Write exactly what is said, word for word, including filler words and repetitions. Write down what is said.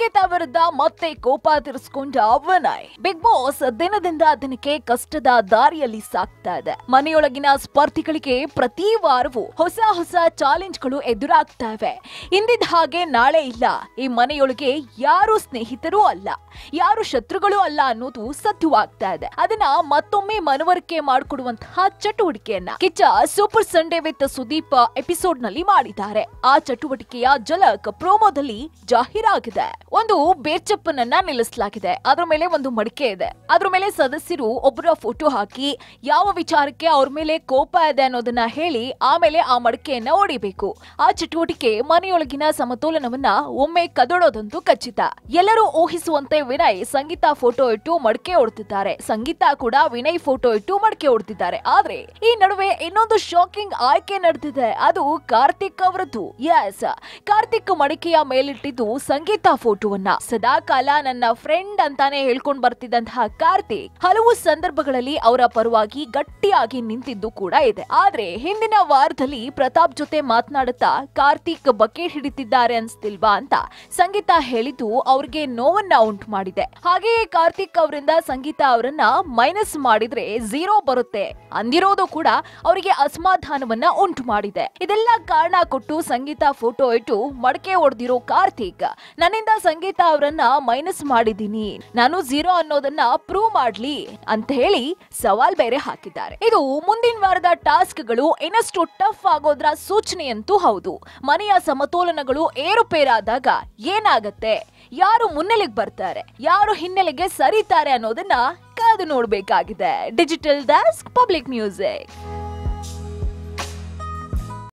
ಸಂಗೀತ ವಿರುದ್ಧ ಮತ್ತೆ ಕೋಪ ತೀರಿಸಿಕೊಂಡ ವಿನಯ್. ಬಿಗ್ ಬಾಸ್ ದಿನದಿಂದ ದಿನಕ್ಕೆ ಕಷ್ಟದ ದಾರಿಯಲ್ಲಿ ಸಾಗ್ತಾ ಇದೆ. ಮನೆಯೊಳಗಿನ ಸ್ಪರ್ಧಿಗಳಿಗೆ ಪ್ರತಿ ವಾರವೂ ಹೊಸ ಹೊಸ ಚಾಲೆಂಜ್ಗಳು ಎದುರಾಗ್ತಾ ಇವೆ. ಇಂದಿದ್ದ ಹಾಗೆ ನಾಳೆ ಇಲ್ಲ. ಈ ಮನೆಯೊಳಗೆ ಯಾರು ಸ್ನೇಹಿತರೂ ಅಲ್ಲ, ಯಾರು ಶತ್ರುಗಳು ಅಲ್ಲ ಅನ್ನೋದು ಸತ್ಯವಾಗ್ತಾ ಇದೆ. ಅದನ್ನ ಮತ್ತೊಮ್ಮೆ ಮನವರಿಕೆ ಮಾಡಿಕೊಡುವಂತಹ ಚಟುವಟಿಕೆಯನ್ನ Kichcha super Sunday with Sudeep episode ನಲ್ಲಿ ಮಾಡಿದ್ದಾರೆ. ಆ ಚಟುವಟಿಕೆಯ ಝಲಕ್ ಪ್ರೋಮೋದಲ್ಲಿ ಜಾಹೀರಾಗಿದೆ. ಒಂದು ಬೇರ್ಚಪ್ಪನನ್ನ ನಿಲ್ಲಿಸಲಾಗಿದೆ. ಅದ್ರ ಮೇಲೆ ಒಂದು ಮಡಿಕೆ ಇದೆ. ಅದ್ರ ಮೇಲೆ ಸದಸ್ಯರು ಒಬ್ಬರ ಫೋಟೋ ಹಾಕಿ ಯಾವ ವಿಚಾರಕ್ಕೆ ಅವ್ರ ಮೇಲೆ ಕೋಪ ಇದೆ ಅನ್ನೋದನ್ನ ಹೇಳಿ ಆಮೇಲೆ ಆ ಮಡಿಕೆಯನ್ನ ಹೊಡಿಬೇಕು. ಆ ಚಟುವಟಿಕೆ ಮನೆಯೊಳಗಿನ ಸಮತೋಲನವನ್ನ ಒಮ್ಮೆ ಕದಡೋದಂತೂ ಖಚಿತ. ಎಲ್ಲರೂ ಊಹಿಸುವಂತೆ ವಿನಯ್ ಸಂಗೀತ ಫೋಟೋ ಇಟ್ಟು ಮಡಿಕೆ ಹೊಡ್ತಿದ್ದಾರೆ. ಸಂಗೀತ ಕೂಡ ವಿನಯ್ ಫೋಟೋ ಇಟ್ಟು ಮಡಿಕೆ ಹೊಡ್ತಿದ್ದಾರೆ. ಆದ್ರೆ ಈ ನಡುವೆ ಇನ್ನೊಂದು ಶಾಕಿಂಗ್ ಆಯ್ಕೆ ನಡೆದಿದೆ. ಅದು ಕಾರ್ತಿಕ್ ಅವರದ್ದು. ಎಸ್, ಕಾರ್ತಿಕ್ ಮಡಿಕೆಯ ಮೇಲಿಟ್ಟಿದ್ದು ಸಂಗೀತ ಫೋಟೋವನ್ನ. ಸದಾ ಕಾಲ ನನ್ನ ಫ್ರೆಂಡ್ ಅಂತಾನೆ ಹೇಳ್ಕೊಂಡ್ ಬರ್ತಿದ್ದಂತಹ ಕಾರ್ತಿಕ್ ಹಲವು ಸಂದರ್ಭಗಳಲ್ಲಿ ಅವರ ಪರವಾಗಿ ಗಟ್ಟಿಯಾಗಿ ನಿಂತಿದ್ದು ಕೂಡ ಇದೆ. ಆದ್ರೆ ಹಿಂದಿನ ವಾರದಲ್ಲಿ ಪ್ರತಾಪ್ ಜೊತೆ ಮಾತನಾಡುತ್ತಾ ಕಾರ್ತಿಕ್ ಬಕೆಟ್ ಹಿಡಿತಿದ್ದಾರೆ ಅನ್ಸ್ತಿಲ್ವಾ ಅಂತ ಸಂಗೀತ ಹೇಳಿದ್ದು ಅವ್ರಿಗೆ ನೋವನ್ನ ಉಂಟು ಮಾಡಿದೆ. ಹಾಗೆಯೇ ಕಾರ್ತಿಕ್ ಅವರಿಂದ ಸಂಗೀತ ಅವರನ್ನ ಮೈನಸ್ ಮಾಡಿದ್ರೆ ಝೀರೋ ಬರುತ್ತೆ ಅಂದಿರೋದು ಕೂಡ ಅವರಿಗೆ ಅಸಮಾಧಾನವನ್ನ ಉಂಟು ಮಾಡಿದೆ. ಇದೆಲ್ಲ ಕಾರಣ ಕೊಟ್ಟು ಸಂಗೀತ ಫೋಟೋ ಇಟ್ಟು ಮಡಕೆ ಹೊಡೆದಿರೋ ಕಾರ್ತಿಕ್ ನನ್ನಿಂದ ಸಂಗೀತ ಅವರನ್ನ ಮೈನಸ್ ಮಾಡಿದೀನಿ, ನಾನು ಝೀರೋ ಅನ್ನೋದನ್ನ ಪ್ರೂವ್ ಮಾಡ್ಲಿ ಅಂತ ಹೇಳಿ ಸವಾಲ್ ಬೇರೆ ಹಾಕಿದ್ದಾರೆ. ಇದು ಮುಂದಿನ ವಾರದ ಟಾಸ್ಕ್ ಗಳು ಇನ್ನಷ್ಟು ಟಫ್ ಆಗೋದ್ರ ಸೂಚನೆಯಂತೂ ಹೌದು. ಮನೆಯ ಸಮತೋಲನಗಳು ಏರುಪೇರಾದಾಗ ಏನಾಗತ್ತೆ, ಯಾರು ಮುನ್ನೆಲೆಗೆ ಬರ್ತಾರೆ, ಯಾರು ಹಿನ್ನೆಲೆಗೆ ಸರಿತಾರೆ ಅನ್ನೋದನ್ನ ಕಾದು ನೋಡ್ಬೇಕಾಗಿದೆ. Digital desk, public music.